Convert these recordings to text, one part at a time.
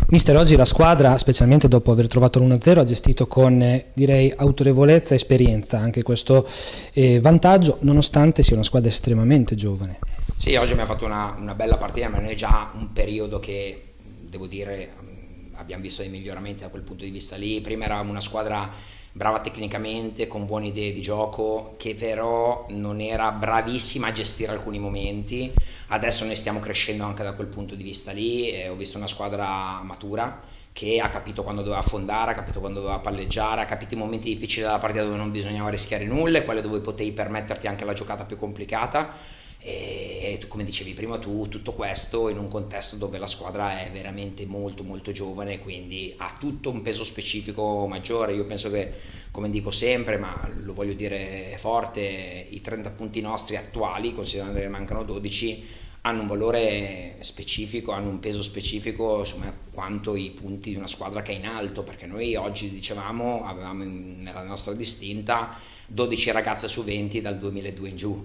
Mister, oggi la squadra, specialmente dopo aver trovato l'1-0, ha gestito con, direi, autorevolezza e esperienza anche questo vantaggio, nonostante sia una squadra estremamente giovane. Sì, oggi abbiamo fatto una bella partita, ma noi è già un periodo che, devo dire, abbiamo visto dei miglioramenti da quel punto di vista lì. Prima eravamo una squadra brava tecnicamente, con buone idee di gioco, che però non era bravissima a gestire alcuni momenti. Adesso noi stiamo crescendo anche da quel punto di vista lì, ho visto una squadra matura che ha capito quando doveva affondare, ha capito quando doveva palleggiare, ha capito i momenti difficili della partita dove non bisognava rischiare nulla e quelle dove potevi permetterti anche la giocata più complicata. E come dicevi prima tu, tutto questo in un contesto dove la squadra è veramente molto molto giovane, quindi ha tutto un peso specifico maggiore. Io penso che, come dico sempre, ma lo voglio dire forte, i 30 punti nostri attuali, considerando che ne mancano 12, hanno un valore specifico, hanno un peso specifico, insomma, quanto i punti di una squadra che è in alto, perché noi oggi, dicevamo, avevamo nella nostra distinta 12 ragazze su 20 dal 2002 in giù.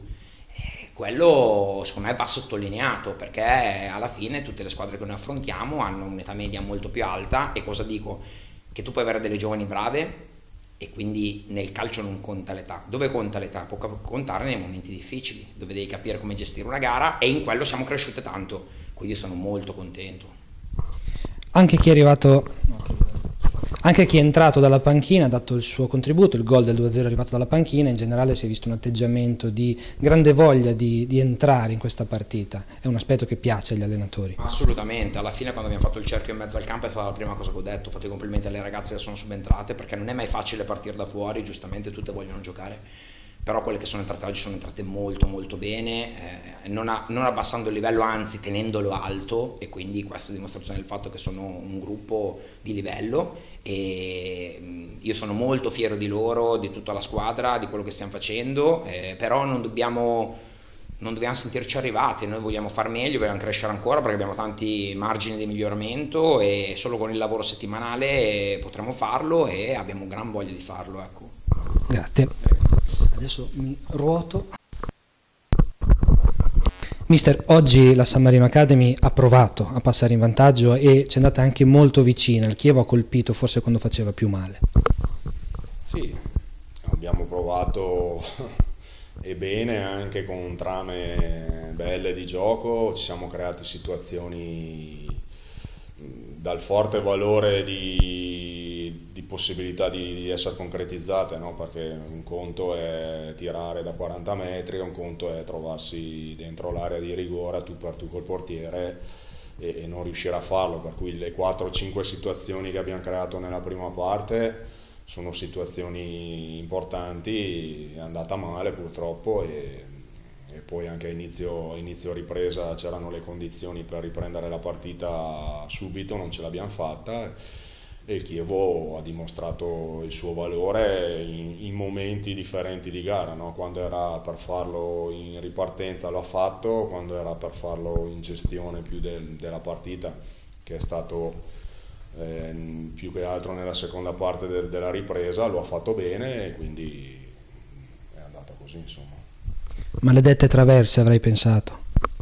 Quello secondo me va sottolineato, perché alla fine tutte le squadre che noi affrontiamo hanno un'età media molto più alta. E cosa dico? Che tu puoi avere delle giovani brave e quindi nel calcio non conta l'età. Dove conta l'età? Può contare nei momenti difficili, dove devi capire come gestire una gara, e in quello siamo cresciute tanto, quindi io sono molto contento. Anche chi è arrivato... Anche chi è entrato dalla panchina ha dato il suo contributo, il gol del 2-0 è arrivato dalla panchina, in generale si è visto un atteggiamento di grande voglia di entrare in questa partita, è un aspetto che piace agli allenatori. Assolutamente, alla fine quando abbiamo fatto il cerchio in mezzo al campo è stata la prima cosa che ho detto, ho fatto i complimenti alle ragazze che sono subentrate, perché non è mai facile partire da fuori, giustamente tutte vogliono giocare, però quelle che sono entrate oggi sono entrate molto molto bene, non abbassando il livello, anzi tenendolo alto, e quindi questa è dimostrazione del fatto che sono un gruppo di livello, e io sono molto fiero di loro, di tutta la squadra, di quello che stiamo facendo, però non dobbiamo sentirci arrivati, noi vogliamo far meglio, vogliamo crescere ancora perché abbiamo tanti margini di miglioramento, e solo con il lavoro settimanale potremo farlo e abbiamo gran voglia di farlo, ecco. Grazie. Adesso mi ruoto. Mister, oggi la San Marino Academy ha provato a passare in vantaggio e ci è andata anche molto vicina, il Chievo ha colpito forse quando faceva più male. Sì, abbiamo provato e bene, anche con trame belle di gioco, ci siamo creati situazioni dal forte valore di possibilità di essere concretizzate, no? Perché un conto è tirare da 40 metri, un conto è trovarsi dentro l'area di rigore tu per tu col portiere e non riuscire a farlo, per cui le 4-5 situazioni che abbiamo creato nella prima parte sono situazioni importanti, è andata male purtroppo, e poi anche a inizio ripresa c'erano le condizioni per riprendere la partita subito, non ce l'abbiamo fatta, e il Chievo ha dimostrato il suo valore in momenti differenti di gara, no? Quando era per farlo in ripartenza lo ha fatto, quando era per farlo in gestione più della partita, che è stato più che altro nella seconda parte della ripresa, lo ha fatto bene, e quindi è andata così, insomma. Maledette traverse, avrei pensato.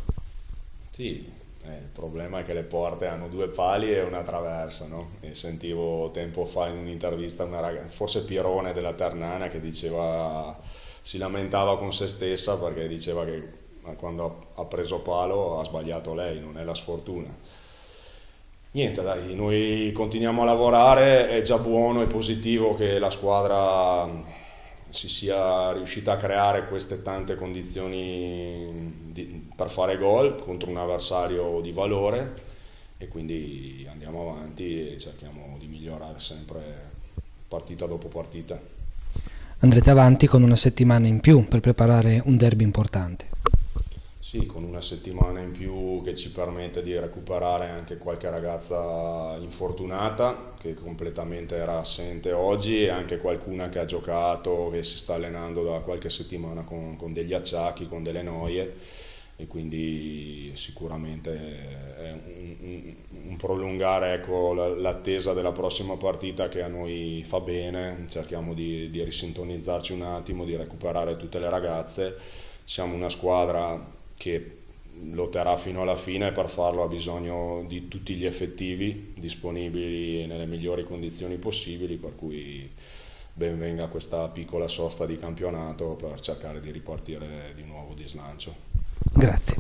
Sì, il problema è che le porte hanno 2 pali e una traversa, no? E sentivo tempo fa in un'intervista una ragazza, forse Pierone della Ternana, che diceva, si lamentava con se stessa perché diceva che quando ha preso palo ha sbagliato lei, non è la sfortuna. Niente, dai, noi continuiamo a lavorare, è già buono e positivo che la squadra si sia riuscita a creare queste tante condizioni per fare gol contro un avversario di valore, e quindi andiamo avanti e cerchiamo di migliorare sempre partita dopo partita. Andrete avanti con una settimana in più per preparare un derby importante. Sì, con una settimana in più che ci permette di recuperare anche qualche ragazza infortunata che completamente era assente oggi, e anche qualcuna che ha giocato, che si sta allenando da qualche settimana con degli acciacchi, con delle noie, e quindi sicuramente è un prolungare, ecco, l'attesa della prossima partita, che a noi fa bene. Cerchiamo di risintonizzarci un attimo, di recuperare tutte le ragazze. Siamo una squadra che lotterà fino alla fine e per farlo ha bisogno di tutti gli effettivi disponibili nelle migliori condizioni possibili, per cui ben venga questa piccola sosta di campionato per cercare di ripartire di nuovo di slancio. Grazie.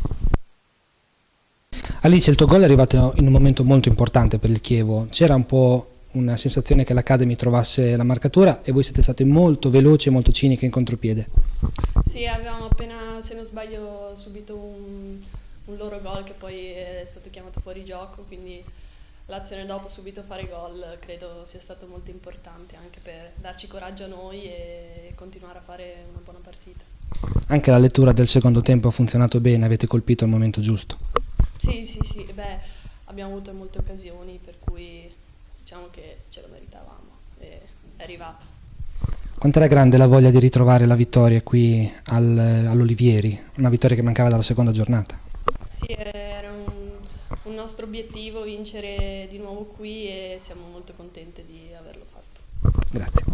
Alice, il tuo gol è arrivato in un momento molto importante per il Chievo. C'era un po' una sensazione che l'Academy trovasse la marcatura e voi siete state molto veloci e molto ciniche in contropiede. Sì, avevamo appena, se non sbaglio, subito un loro gol che poi è stato chiamato fuori gioco, quindi l'azione dopo, subito fare gol, credo sia stato molto importante anche per darci coraggio a noi e continuare a fare una buona partita. Anche la lettura del secondo tempo ha funzionato bene, avete colpito al momento giusto. Sì, beh, abbiamo avuto molte occasioni, per cui diciamo che ce lo meritavamo e è arrivato. Quanto era grande la voglia di ritrovare la vittoria qui all'Olivieri, una vittoria che mancava dalla seconda giornata? Sì, era un nostro obiettivo vincere di nuovo qui e siamo molto contenti di averlo fatto. Grazie.